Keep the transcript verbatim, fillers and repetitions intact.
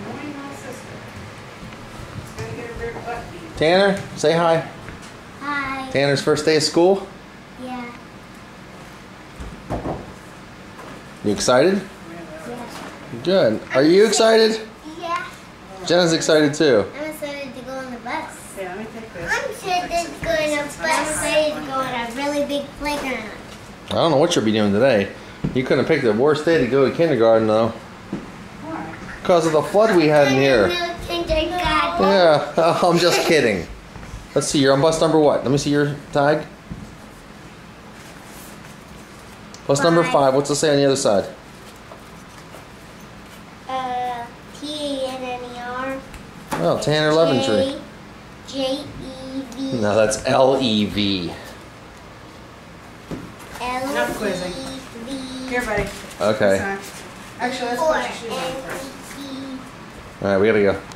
Annoying my sister. It's gonna get a rear butt beat. Tanner, say hi. Hi. Tanner's first day of school. Yeah. You excited? Yeah. Good. Are you excited? Yeah. Jenna's excited too. I'm excited to go on the bus. Yeah, let me take this. I'm excited to go on a bus. I'm excited to go on a really big playground. I don't know what you'll be doing today. You couldn't pick the worst day to go to kindergarten though. Why? Because of the flood we had in here. No kindergarten. Yeah, I'm just kidding. Let's see, you're on bus number what? Let me see your tag. Bus number Five. five. What's it say on the other side? Uh, T A N N E R. Oh, Tanner Leventree. J E V. No, that's L E V. L Enough quizzing. E V. Here, buddy. Okay. Actually, let's Or put your shoes on N first. E T. All right, we gotta go.